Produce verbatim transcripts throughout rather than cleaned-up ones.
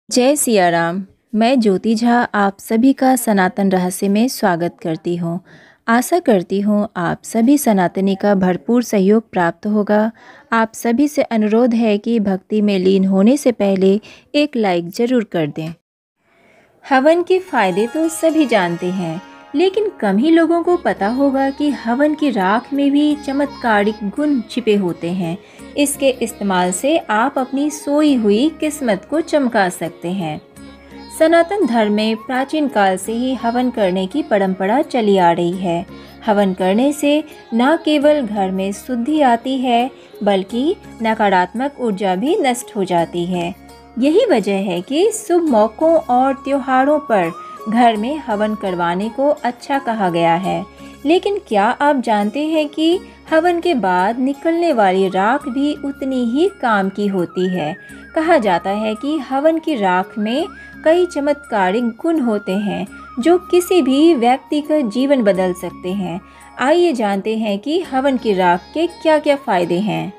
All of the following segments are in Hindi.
जय सिया राम। मैं ज्योति झा आप सभी का सनातन रहस्य में स्वागत करती हूँ। आशा करती हूँ आप सभी सनातनी का भरपूर सहयोग प्राप्त होगा। आप सभी से अनुरोध है कि भक्ति में लीन होने से पहले एक लाइक ज़रूर कर दें। हवन के फायदे तो सभी जानते हैं, लेकिन कम ही लोगों को पता होगा कि हवन की राख में भी चमत्कारिक गुण छिपे होते हैं। इसके इस्तेमाल से आप अपनी सोई हुई किस्मत को चमका सकते हैं। सनातन धर्म में प्राचीन काल से ही हवन करने की परंपरा चली आ रही है। हवन करने से न केवल घर में शुद्धि आती है, बल्कि नकारात्मक ऊर्जा भी नष्ट हो जाती है। यही वजह है कि शुभ मौकों और त्योहारों पर घर में हवन करवाने को अच्छा कहा गया है। लेकिन क्या आप जानते हैं कि हवन के बाद निकलने वाली राख भी उतनी ही काम की होती है। कहा जाता है कि हवन की राख में कई चमत्कारिक गुण होते हैं जो किसी भी व्यक्ति का जीवन बदल सकते हैं। आइए जानते हैं कि हवन की राख के क्या क्या फायदे हैं।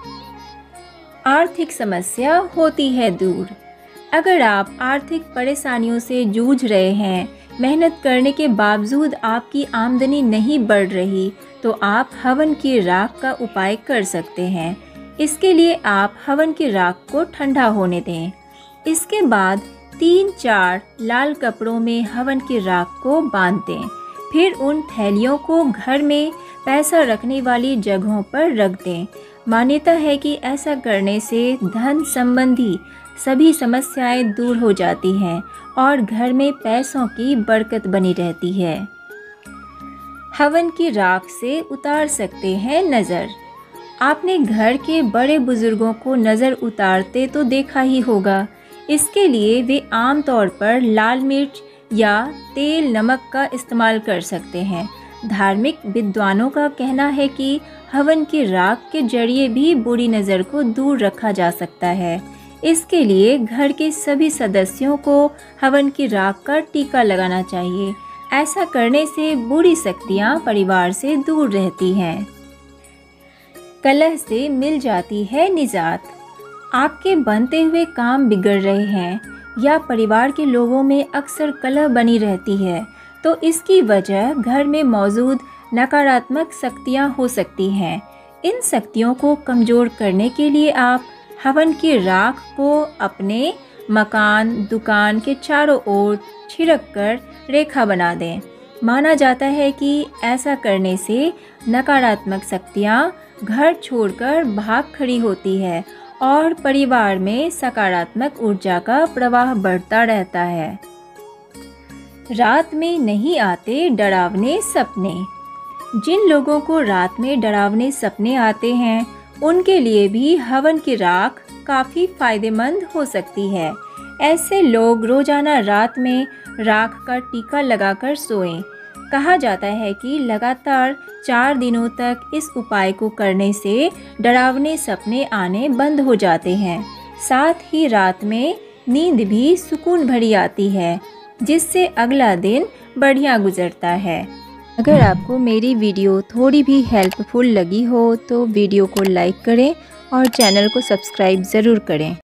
आर्थिक समस्या होती है दूर। अगर आप आर्थिक परेशानियों से जूझ रहे हैं, मेहनत करने के बावजूद आपकी आमदनी नहीं बढ़ रही, तो आप हवन की राख का उपाय कर सकते हैं। इसके लिए आप हवन की राख को ठंडा होने दें। इसके बाद तीन चार लाल कपड़ों में हवन की राख को बांध दें। फिर उन थैलियों को घर में पैसा रखने वाली जगहों पर रख दें। मान्यता है कि ऐसा करने से धन संबंधी सभी समस्याएं दूर हो जाती हैं और घर में पैसों की बरकत बनी रहती है। हवन की राख से उतार सकते हैं नज़र। आपने घर के बड़े बुजुर्गों को नज़र उतारते तो देखा ही होगा। इसके लिए वे आमतौर पर लाल मिर्च या तेल नमक का इस्तेमाल कर सकते हैं। धार्मिक विद्वानों का कहना है कि हवन की राख के जरिए भी बुरी नज़र को दूर रखा जा सकता है। इसके लिए घर के सभी सदस्यों को हवन की राख का टीका लगाना चाहिए। ऐसा करने से बुरी शक्तियाँ परिवार से दूर रहती हैं। कलह से मिल जाती है निजात। आपके बनते हुए काम बिगड़ रहे हैं या परिवार के लोगों में अक्सर कलह बनी रहती है, तो इसकी वजह घर में मौजूद नकारात्मक शक्तियाँ हो सकती हैं। इन शक्तियों को कमज़ोर करने के लिए आप हवन की राख को अपने मकान, दुकान के चारों ओर छिड़क कर रेखा बना दें। माना जाता है कि ऐसा करने से नकारात्मक शक्तियाँ घर छोड़कर भाग खड़ी होती है और परिवार में सकारात्मक ऊर्जा का प्रवाह बढ़ता रहता है। रात में नहीं आते डरावने सपने। जिन लोगों को रात में डरावने सपने आते हैं, उनके लिए भी हवन की राख काफ़ी फायदेमंद हो सकती है। ऐसे लोग रोजाना रात में राख का टीका लगाकर सोएं। कहा जाता है कि लगातार चार दिनों तक इस उपाय को करने से डरावने सपने आने बंद हो जाते हैं। साथ ही रात में नींद भी सुकून भरी आती है, जिससे अगला दिन बढ़िया गुजरता है। अगर आपको मेरी वीडियो थोड़ी भी हेल्पफुल लगी हो तो वीडियो को लाइक करें और चैनल को सब्सक्राइब ज़रूर करें।